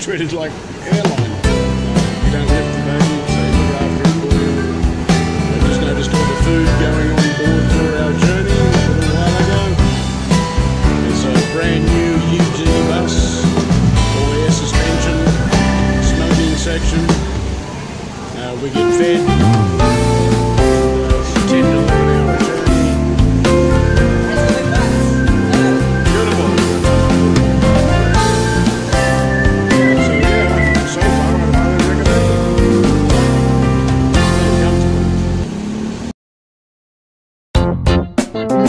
treated like airline. You don't lift the baby, so you look after it for you. I just noticed all the food going on board for our journey a little while ago. It's a brand new UG bus, all air suspension, smoking section. We get fed. It's a 10 to 11 hour journey. Beautiful. So yeah, so far I highly recommend it. Very comfortable.